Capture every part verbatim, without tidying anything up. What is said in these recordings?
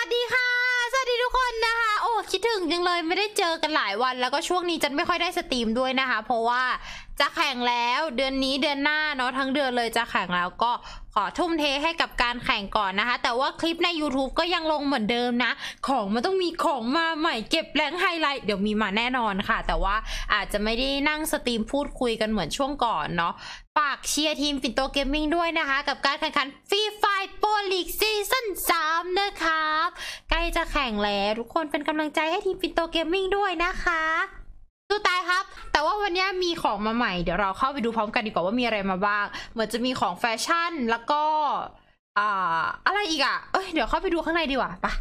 สดีค่ะสวัสดีทุกคนนะคะโอ้คิดถึงจังเลยไม่ได้เจอกันหลายวันแล้วก็ช่วงนี้จันไม่ค่อยได้สตรีมด้วยนะคะเพราะว่าจะแข่งแล้วเดือนนี้เดือนหน้าเนาะทั้งเดือนเลยจะแข่งแล้วก็ขอทุ่มเทให้กับการแข่งก่อนนะคะแต่ว่าคลิปใน YouTube ก็ยังลงเหมือนเดิมนะของมันต้องมีของมาใหม่เก็บแรงไฮไลท์เดี๋ยวมีมาแน่นอนค่ะแต่ว่าอาจจะไม่ได้นั่งสตรีมพูดคุยกันเหมือนช่วงก่อนเนาะฝากเชียร์ทีมปิ่นโตเกมมิ่งด้วยนะคะกับการแข่งขันฟรีไฟโปรลีกซีซั่นสามนะครับใกล้จะแข่งแล้วทุกคนเป็นกำลังใจให้ทีมปิ่นโตเกมมิ่งด้วยนะคะสู้ตายครับแต่ว่าวันนี้มีของมาใหม่เดี๋ยวเราเข้าไปดูพร้อมกันดีกว่าว่ามีอะไรมาบ้างเหมือนจะมีของแฟชั่นแล้วก็อ่าอะไรอีกอ่ะเอ้ยเดี๋ยวเข้าไปดูข้างในดีกว่าปะ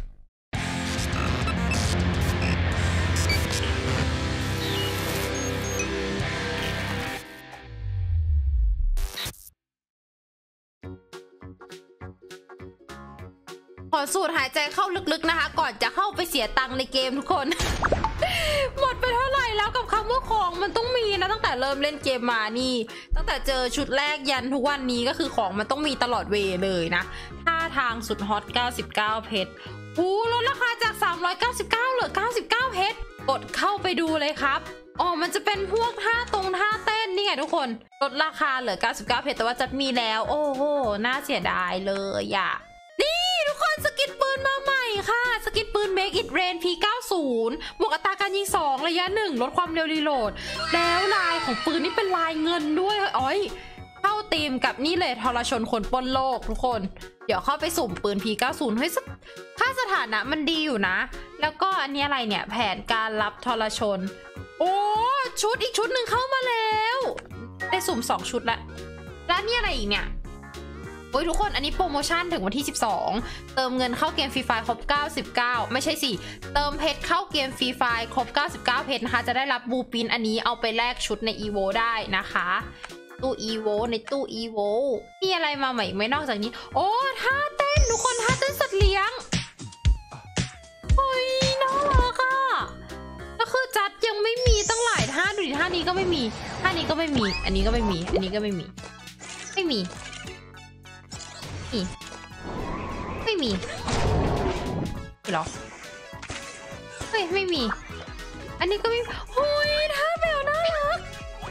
ขอสูดหายใจเข้าลึกๆนะคะก่อนจะเข้าไปเสียตังค์ในเกมทุกคน หมดไปเท่าไหร่แล้วกับคำว่าของมันต้องมีนะตั้งแต่เริ่มเล่นเกมมานี่ตั้งแต่เจอชุดแรกยันทุกวันนี้ก็คือของมันต้องมีตลอดเวเลยนะท่าทางสุดฮอตเก้าสิบเก้าเพชรหูลดราคาจากสามร้อยเก้าสิบเก้าเหลือเก้าสิบเก้าเพชรกดเข้าไปดูเลยครับอ๋อมันจะเป็นพวกท่าตรงท่าเต้นนี่ไงทุกคนลดราคาเหลือเก้าสิบเก้าเพชรแต่ว่าจะมีแล้วโอ้โหน่าเสียดายเลยอะทุกคนสกินปืนมาใหม่ค่ะสกินปืน Make It Rain พี เก้าสิบ บวกอัตราการยิงสองระยะหนึ่งลดความเร็วรีโหลดแล้วลายของปืนนี่เป็นลายเงินด้วยอ๋อยเข้าธีมกับนี่เลยทรชนคนปล้นโลกทุกคนเดี๋ยวเข้าไปสุ่มปืน พี เก้าสิบ เฮ้ยค่าสถานะมันดีอยู่นะแล้วก็อันนี้อะไรเนี่ยแผนการรับทรชนโอ้ชุดอีกชุดหนึ่งเข้ามาแล้วได้สุ่มสองชุดแล้วแล้วนี่อะไรอีกเนี่ยโอ้ยทุกคนอันนี้โปรโมชั่นถึงวันที่สิบสองเติมเงินเข้าเกมฟรีไฟครบเก้าสิบเก้าไม่ใช่สิเติมเพชรเข้าเกมฟรีไฟครบเก้าสิบเก้าเพชรนะคะจะได้รับบูปินอันนี้เอาไปแลกชุดในอีโวได้นะคะตู้อีโวในตู้อีโวมีอะไรมาใหม่ไม่นอกจากนี้โอ้ท่าเต้นทุกคนท่าเต้นสัตว์เลี้ยงเฮ้ยน่ารักอ่ะก็คือจัดยังไม่มีตั้งหลายท่าดูดิท่านี้ก็ไม่มีท่านี้ก็ไม่มีอันนี้ก็ไม่มีอันนี้ก็ไม่มีไม่มีไม่มีมีหรอเฮ้ยไม่มีอันนี้ก็ไม่โอ้ยท่าแมวน่ารัก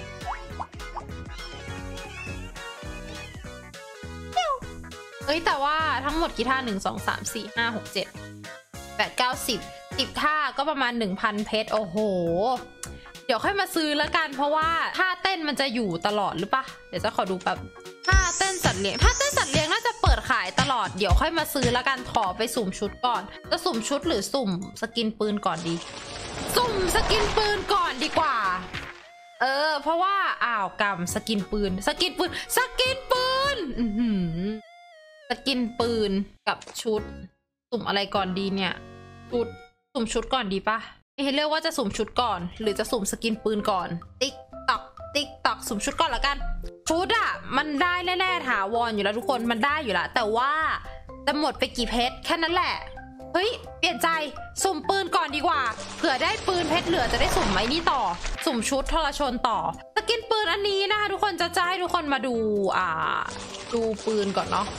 เอ้ยแต่ว่าทั้งหมดกี่ท่าหนึ่งสองสามสี่ห้าหกเจ็ดแปดเก้าสิบสิบท่าก็ประมาณหนึ่งพันเพชรโอ้โหเดี๋ยวค่อยมาซื้อแล้วกันเพราะว่าท่าเต้นมันจะอยู่ตลอดหรือปะเดี๋ยวจะขอดูแบบท่าเต้นสัตว์เลี้ยงท่าเต้นสัตว์เลี้ยงน่าจะเปิดขายตลอดเดี๋ยวค่อยมาซื้อแล้วกันขอไปสุ่มชุดก่อนจะสุ่มชุดหรือสุ่มสกินปืนก่อนดีสุ่มสกินปืนก่อนดีกว่าเออเพราะว่าอ้าวกำสกินปืนสกินปืนสกินปืนอือหือสกินปืนกับชุดสุ่มอะไรก่อนดีเนี่ยชุดสุ่มชุดก่อนดีปะให้เรียกว่าจะสุ่มชุดก่อนหรือจะสุ่มสกินปืนก่อนติ๊กตักติ๊กตักสุ่มชุดก่อนละกันชุดอะมันได้แน่ๆถาวรอยู่แล้วทุกคนมันได้อยู่แล้วแต่ว่าจะหมดไปกี่เพชรแค่นั้นแหละเฮ้ยเปลี่ยนใจสุ่มปืนก่อนดีกว่าเผื่อได้ปืนเพชรเหลือจะได้สุ่มไอ้นี่ต่อสุ่มชุดทรชนต่อสกินปืนอันนี้นะคะทุกคนจะจะให้ทุกคนมาดูอ่าดูปืนก่อนเนาะ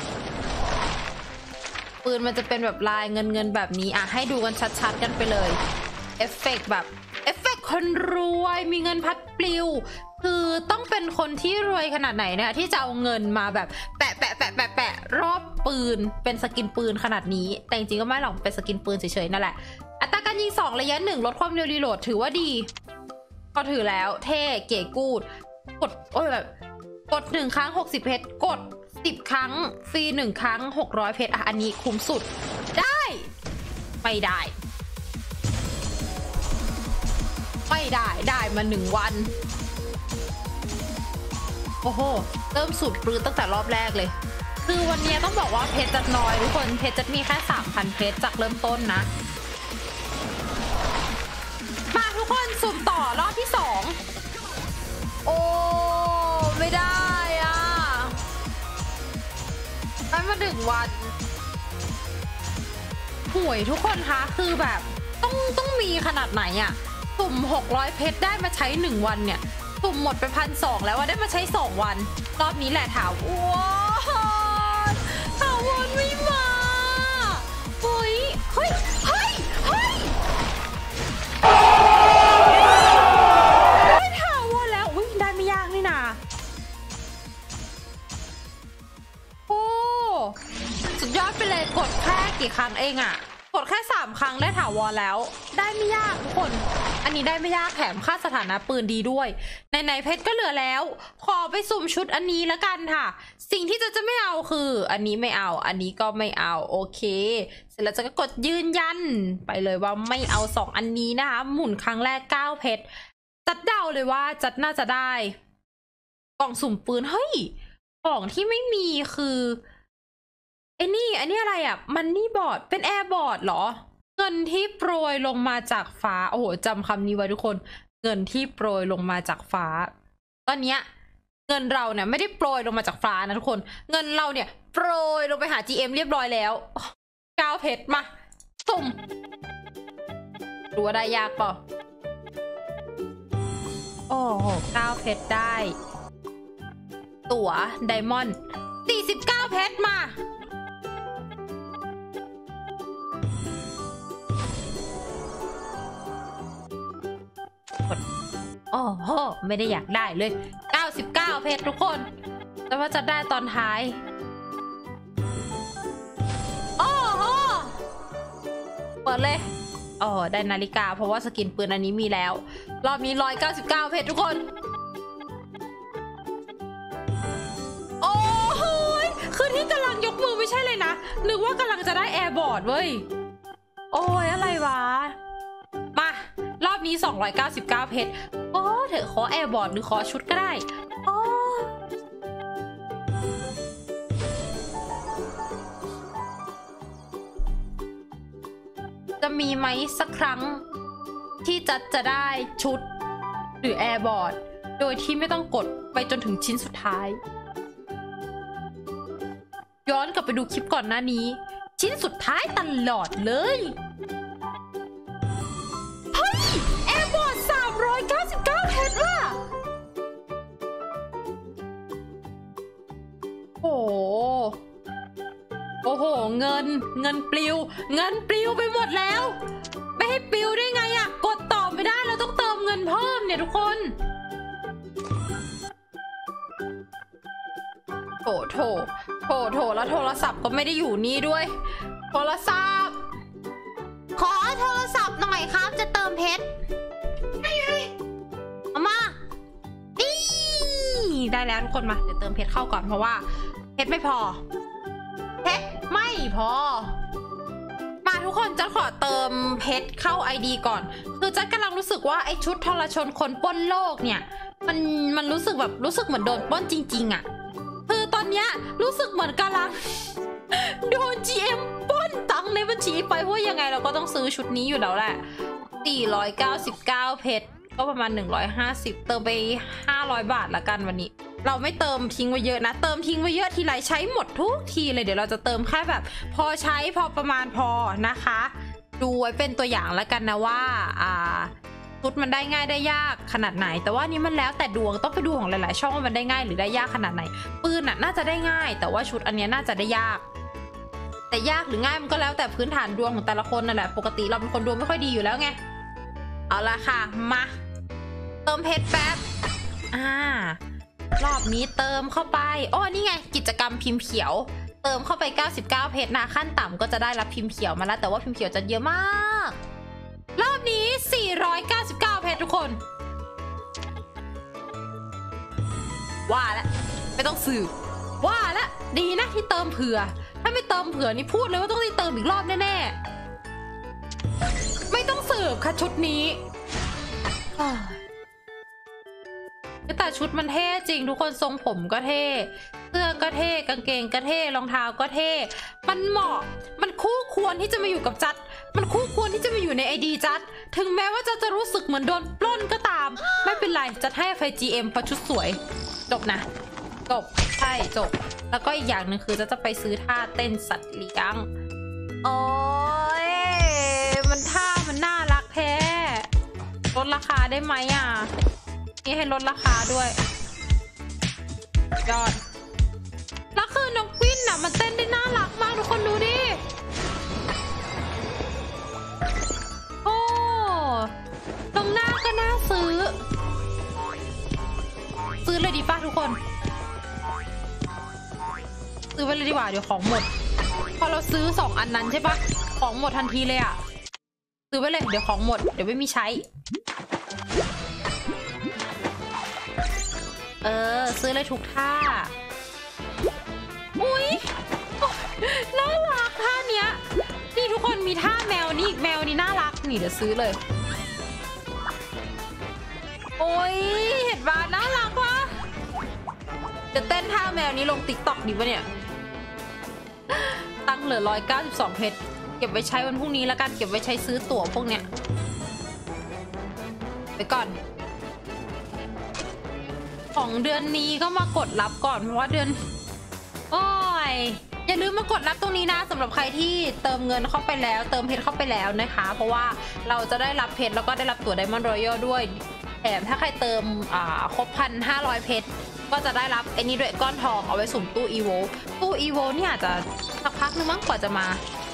ปืนมันจะเป็นแบบลายเงินเงินแบบนี้อ่ะให้ดูกันชัดๆกันไปเลยเอฟเฟกต์แบบเอฟเฟกต์คนรวยมีเงินพัดปลิวคือต้องเป็นคนที่รวยขนาดไหนเนี่ยที่จะเอาเงินมาแบบแปะแปะแปะแปะแปะรอบปืนเป็นสกินปืนขนาดนี้แต่จริงๆก็ไม่หรอกเป็นสกินปืนเฉยๆนั่นแหละอัตราการยิงสองระยะหนึ่งลดความเร็วรีโหลดถือว่าดีก็ถือแล้วเท่เก๋กูดกดโอ้ยแบบกดหนึ่งครั้งหกสิบเพชรกดสิบครั้งฟรีหนึ่งครั้งหกร้อยเพชรอ่ะอันนี้คุ้มสุดได้ไม่ได้ไม่ได้ได้มาหนึ่งวันโอ้โหเริ่มสูตรปืนตั้งแต่รอบแรกเลยคือวันนี้ต้องบอกว่าเพชรจัดน้อยทุกคนเพชรจะมีแค่ สามพัน เพชรจากเริ่มต้นนะมาทุกคนสุ่มต่อรอบที่สองโอ้ไม่ได้อ่ะได้มาหนึ่งวันห่วยทุกคนคะคือแบบต้องต้องมีขนาดไหนอ่ะสุ่มหกร้อยเพชรได้มาใช้หนึ่งวันเนี่ยสุ่มหมดไปพันสองแล้วว่าได้มาใช้สองวันรอบนี้แหละถาวรถาวรไม่มาเฮ้ยเฮ้ยเฮ้ยเฮ้ยได้ถาวรแล้วอุ้ยได้ไม่ยากนี่นาโอ้สุดยอดไปเลยกดแค่กี่ครั้งเองอะกดแค่สามครั้งได้ถาวรแล้วได้ไม่ยากทุกคนอันนี้ได้ไม่ยากแถมค่าสถานะปืนดีด้วยในในเพชรก็เหลือแล้วขอไปสุ่มชุดอันนี้แล้วกันค่ะสิ่งที่จะจะไม่เอาคืออันนี้ไม่เอาอันนี้ก็ไม่เอาโอเคเสร็จแล้วจะก็กดยืนยันไปเลยว่าไม่เอาสองอันนี้นะคะหมุนครั้งแรกเก้าเพชรจัดเดาเลยว่าจัดน่าจะได้กล่องสุ่มปืนเฮ้ยกล่องที่ไม่มีคือไอ้นี่อันนี้อะไรอ่ะมันนี่บอร์ดเป็นแอร์บอร์ดเหรอเงินที่โปรยลงมาจากฟ้าโอ้โหจำคำนี้ไว้ทุกคนเงินที่โปรยลงมาจากฟ้าตอนเนี้ยเงินเราเนี่ยไม่ได้โปรยลงมาจากฟ้านะทุกคนเงินเราเนี่ยโปรยลงไปหา จี เอ็ม เรียบร้อยแล้วเก้าเพชรมาสุ่มดูว่าได้ยากเปล่าโอ้โหเก้าเพชรได้ตั๋วไดมอนด์สี่สิบเก้าเพชรมาโอ้โหไม่ได้อยากได้เลยเก้าสิบเก้าเพชรทุกคนแต่ว่าจะได้ตอนท้ายโอ้โหเปิดเลยอ๋อได้นาฬิกาเพราะว่าสกินปืนอันนี้มีแล้วรอบนี้หนึ่งร้อยเก้าสิบเก้าเพชรทุกคนโอ้โหคือที่กำลังยกมือไม่ใช่เลยนะนึกว่ากำลังจะได้แอร์บอร์ดเว้ยโอ้ยอะไรวะมารอบนี้สองร้อยเก้าสิบเก้าเพชรโอ้เถอะขอแอร์บอร์ดหรือขอชุดก็ได้โอ้จะมีไหมสักครั้งที่จัดจะได้ชุดหรือแอร์บอร์ดโดยที่ไม่ต้องกดไปจนถึงชิ้นสุดท้ายย้อนกลับไปดูคลิปก่อนหน้านี้ชิ้นสุดท้ายตลอดเลยเฮ้ยแอร์บอร์ดสามร้อยเก้าสิบเก้าเพชรว่ะโอ้โหโอ้โหเงินเงินปลิวเงินปลิวไปหมดแล้วไม่ให้ปลิวได้ไงอะกดต่อไม่ได้เราต้องเติมเงินเพิ่มเนี่ยทุกคนโถโถโถโถแล้วโทรศัพท์ก็ไม่ได้อยู่นี่ด้วยโทรศัพท์ขอโทรศัพท์หน่อยครับจะเติมเพชรเอามานี่ได้แล้วทุกคนมาเดี๋ยวเติมเพชรเข้าก่อนเพราะว่าเพชรไม่พอเพชรไม่พอมาทุกคนจะขอเติมเพชรเข้า ไอ ดี ก่อนคือจะกำลังรู้สึกว่าไอชุดทรชนคนปล้นโลกเนี่ยมันมันรู้สึกแบบรู้สึกเหมือนโดนปล้นจริงๆอะคือตอนเนี้ยรู้สึกเหมือนกำลังโดน จี เอ็ม ปล้นตังในบัญชีไปเพราะยังไงเราก็ต้องซื้อชุดนี้อยู่แล้วแหละสี่ร้อยเก้าสิบเก้าเพชรก็ประมาณหนึ่งร้อยห้าสิบเติมไปห้าร้อยบาทละกันวันนี้เราไม่เติมทิ้งไว้เยอะนะเติมทิ้งไว้เยอะทีไรใช้หมดทุกทีเลยเดี๋ยวเราจะเติมแค่แบบพอใช้พอประมาณพอนะคะดูไว้เป็นตัวอย่างแล้วกันนะว่าอ่าชุดมันได้ง่ายได้ยากขนาดไหนแต่ว่านี้มันแล้วแต่ดวงต้องไปดูของหลายๆช่องว่ามันได้ง่ายหรือได้ยากขนาดไหนปืนน่ะน่าจะได้ง่ายแต่ว่าชุดอันนี้น่าจะได้ยากแต่ยากหรือง่ายมันก็แล้วแต่พื้นฐานดวงของแต่ละคนนั่นแหละปกติเราเป็นคนดวงไม่ค่อยดีอยู่แล้วไงเอาละค่ะมาเติมเพชรแป๊บอ่ารอบนี้เติมเข้าไปอ๋อนี่ไงกิจกรรมพิมพ์เขียวเติมเข้าไปเก้าสิบเก้าเพชรนะขั้นต่ำก็จะได้รับพิมพ์เขียวมาแล้วแต่ว่าพิมพ์เขียวจะเยอะมากรอบนี้สี่ร้อยเก้าสิบเก้าเพชรทุกคนว่าแล้วไม่ต้องสืบว่าแล้วดีนะที่เติมเผื่อถ้าไม่เติมเผื่อนี่พูดเลยว่าต้องได้เติมอีกรอบแน่ๆไม่ต้องสืบค่ะชุดนี้แต่ชุดมันเท่จริงทุกคนทรงผมก็เท่เสื้อก็เท่กางเกงก็เท่รองเท้าก็เท่มันเหมาะมันคู่ควรที่จะมาอยู่กับจัดมันคู่ควรที่จะมาอยู่ในไอดีจัดถึงแม้ว่าจะจะรู้สึกเหมือนโดนปล้นก็ตามไม่เป็นไรจัดให้ไฟ จี เอ็ม เพราะชุดสวยจบนะจบใช่จบแล้วก็อีกอย่างหนึ่งคือจะจะไปซื้อท่าเต้นสัตว์เลี้ยงโอ้ยมันท่ามันน่ารักแท้ลดราคาได้ไหมอ่ะนี่ให้ลดราคาด้วยยอดแล้วคือน้องกวินน่ะมันเต้นได้น่ารักมากทุกคนดูดิเลยดีกว่าเดี๋ยวของหมดพอเราซื้อสองอันนั้นใช่ปะของหมดทันทีเลยอะซื้อไปเลยเดี๋ยวของหมดเดี๋ยวไม่มีใช้เออซื้อเลยทุกท่าอุ้ยน่ารักท่าเนี้ยนี่ทุกคนมีท่าแมวนี่แมวนี่น่ารักนี่เดี๋ยวซื้อเลยโอ้ยเห็นบ้าน่ารักวะจะเต้นท่าแมวนี้ลงติ๊กต็อกดีปะเนี่ยตั้งเหลือร้อยเก้าสิบสองเพชรเก็บไว้ใช้วันพรุ่งนี้แล้วกันเก็บไว้ใช้ซื้อตั๋วพวกเนี้ยไปก่อนของเดือนนี้ก็มากดรับก่อนเพราะว่าเดือนโอ้ยอย่าลืมมากดรับตรงนี้นะสำหรับใครที่เติมเงินเข้าไปแล้วเติมเพชรเข้าไปแล้วนะคะเพราะว่าเราจะได้รับเพชรแล้วก็ได้รับตั๋ว Diamond Royal ด้วยแถมถ้าใครเติมอ่าครบพันห้าร้อยเพชรก็จะได้รับไอ้นี่ด้วยก้อนทองเอาไว้สุ่มตู้อีโวตู้อีโวเนี่ยอาจจะสักพักนึงมั้งกว่าจะมา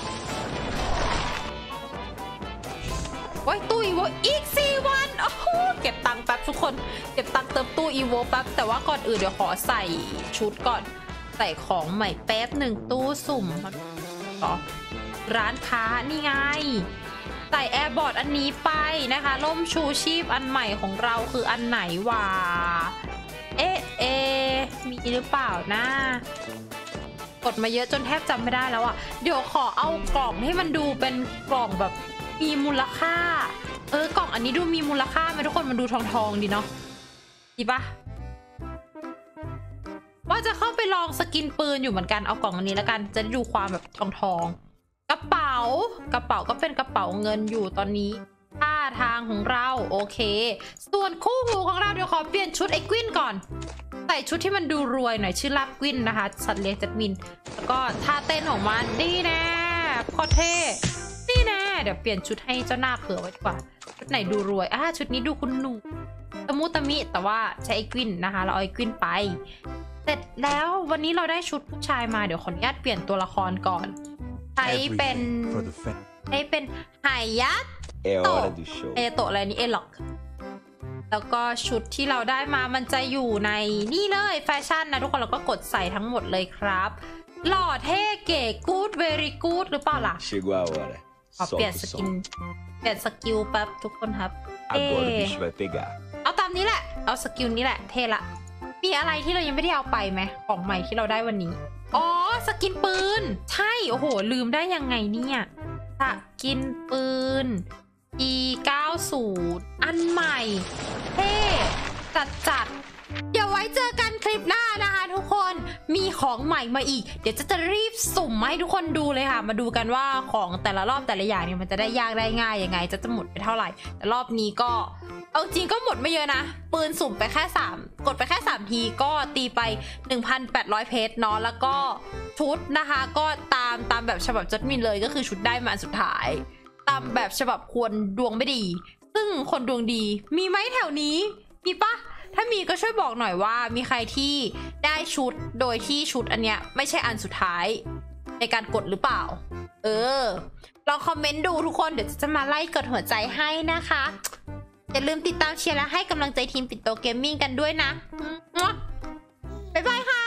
โอ้ยตู้อีโวอีกสี่วันโอ้โหเก็บตังค์แป๊บทุกคนเก็บตังค์เติมตู้อีโวแป๊บแต่ว่าก่อนอื่นเดี๋ยวขอใส่ชุดก่อนใส่ของใหม่แป๊บหนึ่งตู้สุ่มก็ร้านค้านี่ไงใส่แอร์บอร์ดอันนี้ไปนะคะร่มชูชีพอันใหม่ของเราคืออันไหนวะเอ๊ะเอ๊ะมีหรือเปล่านะกดมาเยอะจนแทบจำไม่ได้แล้วอ่ะเดี๋ยวขอเอากล่องให้มันดูเป็นกล่องแบบมีมูลค่าเออกล่องอันนี้ดูมีมูลค่าไหมทุกคนมันดูทองทองดีเนาะดีปะว่าจะเข้าไปลองสกินปืนอยู่เหมือนกันเอากล่องอันนี้แล้วกันจะดูความแบบทองทองกระเป๋ากระเป๋าก็เป็นกระเป๋าเงินอยู่ตอนนี้ท่าทางของเราโอเคส่วนคู่หูของเราเดี๋ยวขอเปลี่ยนชุดไอ้กวินก่อนใส่ชุดที่มันดูรวยหน่อยชื่อลาบกวินนะคะสัตว์เลี้ยงจัดมินแล้วก็ท่าเต้นของมันดีแน่โคตรเท่ดีแน่เดี๋ยวเปลี่ยนชุดให้เจ้าหน้าเผื่อไว้ดีกว่าชุดไหนดูรวยอ่ะชุดนี้ดูคุณหนูตะมุตะมิแต่ว่าใช้ไอ้กวินนะคะเราเอาไอ้กวินไปเสร็จแล้ววันนี้เราได้ชุดผู้ชายมาเดี๋ยวขออนุญาตเปลี่ยนตัวละครก่อนใช้เป็นใช้เป็นไฮยัตโตเอโตอะไรนี่เอล็อกแล้วก็ชุดที่เราได้มามันจะอยู่ในนี่เลยแฟชั่นนะทุกคนเราก็กดใส่ทั้งหมดเลยครับหล่อเท่เก๋กู๊ดเวรี่กู๊ดหรือเปล่าล่ะขอเปลี่ยนสกินเปลี่ยนสกิลแป๊บทุกคนครับเอเอาตามนี้แหละเอาสกิลนี้แหละเท่ละมีอะไรที่เรายังไม่ได้เอาไปไหมของใหม่ที่เราได้วันนี้อ๋อสกินปืนใช่โอ้โหลืมได้ยังไงเนี่ยสกินปืน อี เก้าสิบ อันใหม่เท่จัดจัดเดี๋ยวไว้เจอกันคลิปหน้านะคะทุกคนมีของใหม่มาอีกเดี๋ยวจะจะรีบสุ่มมาให้ทุกคนดูเลยค่ะมาดูกันว่าของแต่ละรอบแต่ละอย่างเนี่ยมันจะได้ยากได้ง่ายยังไงจะจะหมดไปเท่าไหร่แต่รอบนี้ก็เอาจริงก็หมดไม่เยอะนะปืนสุ่มไปแค่สามกดไปแค่สามทีก็ตีไป หนึ่งพันแปดร้อย เพชรเนาะแล้วก็ชุดนะคะก็ตามตามแบบฉบับจัดมินเลยก็คือชุดได้มาสุดท้ายตามแบบฉบับควรดวงไม่ดีซึ่งคนดวงดีมีไหมแถวนี้มีปะถ้ามีก็ช่วยบอกหน่อยว่ามีใครที่ได้ชุดโดยที่ชุดอันเนี้ยไม่ใช่อันสุดท้ายในการกดหรือเปล่าเออลองคอมเมนต์ดูทุกคนเดี๋ยวจะมาไล่กดหัวใจให้นะคะอย่าลืมติดตามเชียร์และให้กำลังใจทีมปิ่นโตเกมมิ่งกันด้วยนะบ๊ายบายค่ะ